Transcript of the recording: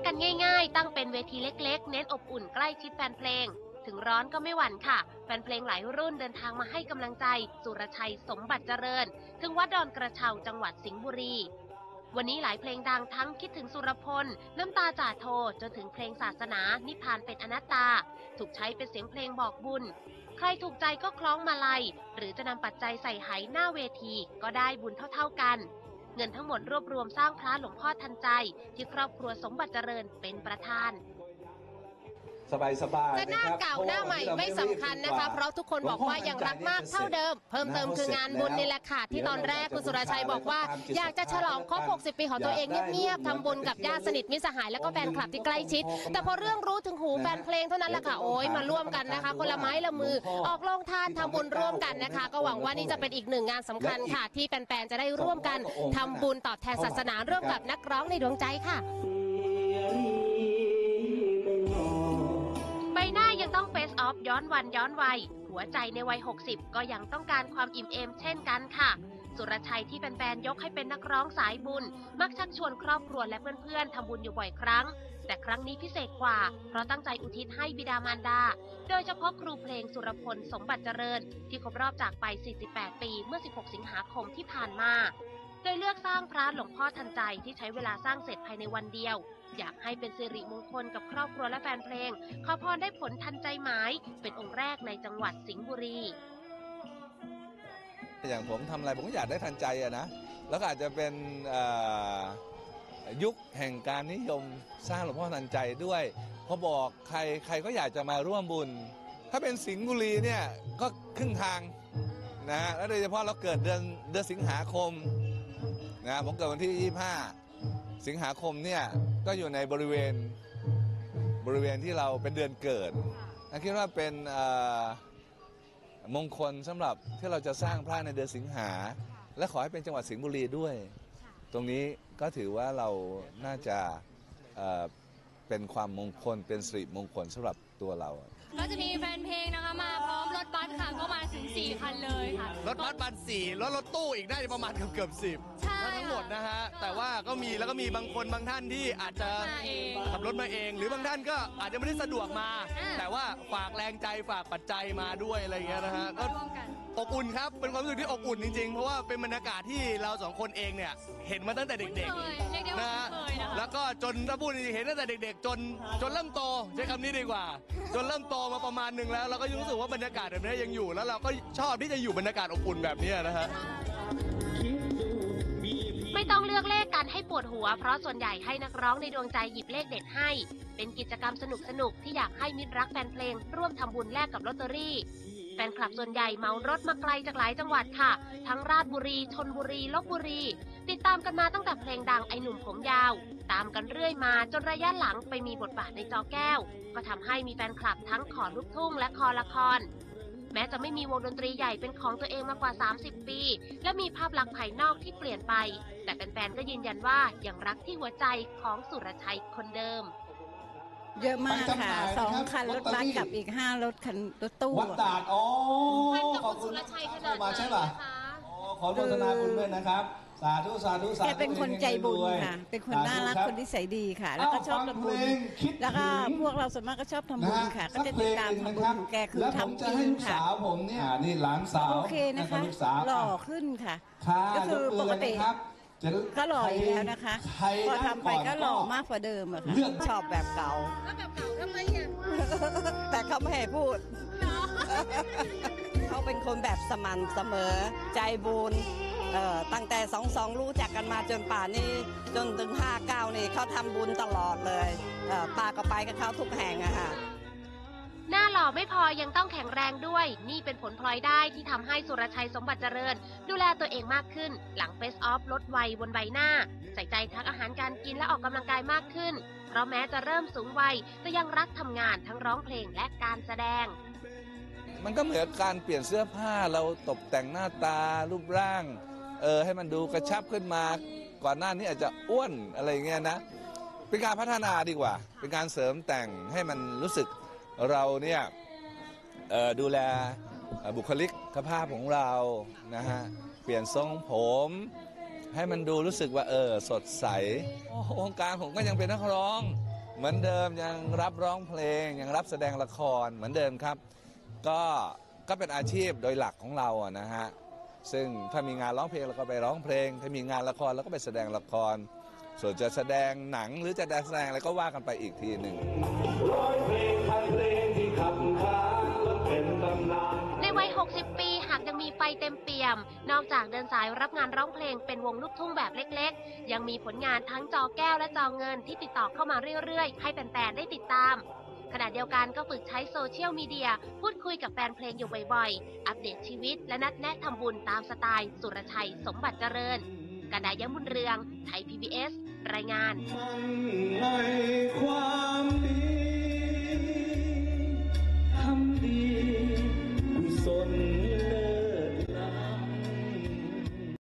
กันง่ายๆตั้งเป็นเวทีเล็กๆเน้นอบอุ่นใกล้ชิดแฟนเพลงถึงร้อนก็ไม่หวั่นค่ะแฟนเพลงหลายรุ่นเดินทางมาให้กำลังใจสุรชัยสมบัติเจริญถึงวัดดอนกระเช้าจังหวัดสิงห์บุรีวันนี้หลายเพลงดังทั้งคิดถึงสุรพลน้ำตาจ่าโทจนถึงเพลงศาสนานิพพานเป็นอนัตตาถูกใช้เป็นเสียงเพลงบอกบุญใครถูกใจก็คล้องมาลัยหรือจะนำปัจจัยใส่ไหหน้าเวทีก็ได้บุญเท่าๆกันเงินทั้งหมดรวบรวมสร้างพระหลวงพ่อทันใจที่ครอบครัวสมบัติเจริญเป็นประธานสบายๆจะหน้าเก่าหน้าใหม่ไม่สำคัญนะคะเพราะทุกคนบอกว่ายังรักมากเท่าเดิมเพิ่มเติมคืองานบุญนี่แหละค่ะที่ตอนแรกคุณสุรชัยบอกว่าอยากจะฉลองครบ60 ปีของตัวเองเงียบๆทำบุญกับญาติสนิทมิตรสหายแล้วก็แฟนคลับที่ใกล้ชิดแต่พอเรื่องรู้ถึงหูแฟนเพลงเท่านั้นแหละค่ะโอ้ยมาร่วมกันนะคะคนละไม้ละมือออกโรงทานทำบุญร่วมกันนะคะก็หวังว่านี่จะเป็นอีกหนึ่งงานสำคัญค่ะที่แฟนๆจะได้ร่วมกันทำบุญตอบแทนศาสนาร่วมกับนักร้องในดวงใจค่ะใบหน้ายังต้องเฟซออฟย้อนวันย้อนวัยหัวใจในวัย60ก็ยังต้องการความอิ่มเอมเช่นกันค่ะสุรชัยที่แฟนๆยกให้เป็นนักร้องสายบุญมักชักชวนครอบครัวและเพื่อนๆทำบุญอยู่บ่อยครั้งแต่ครั้งนี้พิเศษกว่าเพราะตั้งใจอุทิศให้บิดามารดาโดยเฉพาะครูเพลงสุรพลสมบัติเจริญที่ครบรอบจากไป48 ปีเมื่อ16 สิงหาคมที่ผ่านมาโดยเลือกสร้างพระหลวงพ่อทันใจที่ใช้เวลาสร้างเสร็จภายในวันเดียวอยากให้เป็นสิริมงคลกับครอบครัวและแฟนเพลงขอพรได้ผลทันใจหมายเป็นองค์แรกในจังหวัดสิงห์บุรีอย่างผมทำอะไรผมก็อยากได้ทันใจอะนะแล้วก็อาจจะเป็นยุคแห่งการนิยมสร้างหลวงพ่อทันใจด้วยพอบอกใครก็อยากจะมาร่วมบุญถ้าเป็นสิงห์บุรีเนี่ยก็ครึ่งทางนะแล้วโดยเฉพาะเราเกิดเดือนสิงหาคมนะผมเกิดวันที่25 สิงหาคมเนี่ยก็อยู่ในบริเวณที่เราเป็นเดือนเกิดคิดว่าเป็นมงคลสำหรับที่เราจะสร้างพระในเดือนสิงหาและขอให้เป็นจังหวัดสิงห์บุรีด้วยตรงนี้ก็ถือว่าเราน่าจะเป็นความมงคลเป็นสิริมงคลสำหรับตัวเราก็จะมีแฟนเพลงนะคะมาพร้อมรถบัสค่ะก็มาถึง4 คันเลยค่ะรถบัสบัน4รถตู้อีกได้ประมาณเกือบ10ทั้งหมดนะฮะแต่ว่าก็มีบางคนบางท่านที่อาจจะขับรถมาเองหรือบางท่านก็อาจจะไม่ได้สะดวกมาแต่ว่าฝากแรงใจฝากปัจจัยมาด้วยอะไรเงี้ยนะฮะก็อบอุ่นครับเป็นความรู้สึกที่อบอุ่นจริงๆเพราะว่าเป็นบรรยากาศที่เรา2 คนเองเนี่ยเห็นมาตั้งแต่เด็กๆนะฮะแล้วก็จนถ้าพูดจริงๆเห็นตั้งแต่เด็กๆจนเริ่มโตใช้คำนี้ดีกว่าจนเริ่มโตมาประมาณนึงแล้วเราก็รู้สึกว่าบรรยากาศแบบนี้ยังอยู่แล้วเราก็ชอบที่จะอยู่บรรยากาศอบอุ่นแบบนี้นะฮะไม่ต้องเลือกเลขกันให้ปวดหัวเพราะส่วนใหญ่ให้นักร้องในดวงใจหยิบเลขเด็ดให้เป็นกิจกรรมสนุกที่อยากให้มิตรรักแฟนเพลงร่วมทำบุญแลกกับลอตเตอรี่แฟนคลับส่วนใหญ่เหมารถมาไกลจากหลายจังหวัดค่ะทั้งราชบุรีชลบุรีลพบุรีติดตามกันมาตั้งแต่เพลงดังไอ้หนุ่มผมยาวตามกันเรื่อยมาจนระยะหลังไปมีบทบาทในจอแก้วก็ทำให้มีแฟนคลับทั้งขอลูกทุ่งและคอละครแม้จะไม่มีวงดนตรีใหญ่เป็นของตัวเองมากว่า30 ปีและมีภาพลักษณ์ภายนอกที่เปลี่ยนไปแต่แฟนๆก็ยืนยันว่ายังรักที่หัวใจของสุรชัยคนเดิมเยอะมากค่ะ2 คันรถบัสกับอีก5 รถตู้วัดตาดอ๋อขอบคุณสุรชัยขนาดใช่ป่ะขอโฆษณาบุญด้วยนะครับสาธุแกเป็นคนใจบุญค่ะเป็นคนน่ารักคนนิสัยดีค่ะแล้วก็ชอบทำบุญแล้วก็พวกเราส่วนมากก็ชอบทำบุญค่ะก็จะติดตามทำบุญของแกคือทำจริงค่ะผมเนี่ยนี่หลานสาวโอเคนะคะหล่อขึ้นค่ะก็คือปกติก็หล่ออยู่แล้วนะคะพอทำไปก็หล่อมากกว่าเดิมอะค่ะชอบแบบเก่าทำไมอ่ะแต่เขาไม่ให้พูดเขาเป็นคนแบบสม่ำเสมอใจบุญตั้งแต่22รู้จักกันมาจนป่านนี้จนถึง59นี่เขาทำบุญตลอดเลยป้าก็ไปกับเขาทุกแห่งอะค่ะหน้าหล่อไม่พอยังต้องแข็งแรงด้วยนี่เป็นผลพลอยได้ที่ทำให้สุรชัยสมบัติเจริญดูแลตัวเองมากขึ้นหลังเฟซออฟลดวัยบนใบหน้าใส่ใจทั้งอาหารการกินและออกกำลังกายมากขึ้นเพราะแม้จะเริ่มสูงวัยแต่ยังรักทำงานทั้งร้องเพลงและการแสดงมันก็เหมือนการเปลี่ยนเสื้อผ้าเราตกแต่งหน้าตารูปร่างให้มันดูกระชับขึ้นมาก่อนหน้านี้อาจจะอ้วนอะไรเงี้ยนะเป็นการพัฒนาดีกว่าเป็นการเสริมแต่งให้มันรู้สึกเราเนี่ยดูแลบุคลิกภาพของเรานะฮะเปลี่ยนทรงผมให้มันดูรู้สึกว่าสดใสวงการผมก็ยังเป็นนักร้องเหมือนเดิมยังรับร้องเพลงยังรับแสดงละครเหมือนเดิมครับก็เป็นอาชีพโดยหลักของเราอะนะฮะซึ่งถ้ามีงานร้องเพลงเราก็ไปร้องเพลงถ้ามีงานละครเราก็ไปแสดงละครส่วนจะแสดงหนังหรือจะแสดงอะไรก็ว่ากันไปอีกทีหนึ่งในวัย 60 ปีหากยังมีไฟเต็มเปี่ยม นอกจากเดินสายรับงานร้องเพลงเป็นวงลูกทุ่งแบบเล็กๆ ยังมีผลงานทั้งจอแก้วและจอเงินที่ติดต่อเข้ามาเรื่อยๆ ให้แฟนๆ ได้ติดตาม ขณะเดียวกันก็ฝึกใช้โซเชียลมีเดียพูดคุยกับแฟนเพลงอยู่บ่อยๆ อัปเดตชีวิตและนัดแนะทำบุญตามสไตล์สุรชัยสมบัติเจริญกนายบุญเรืองไทย PBS รายงาน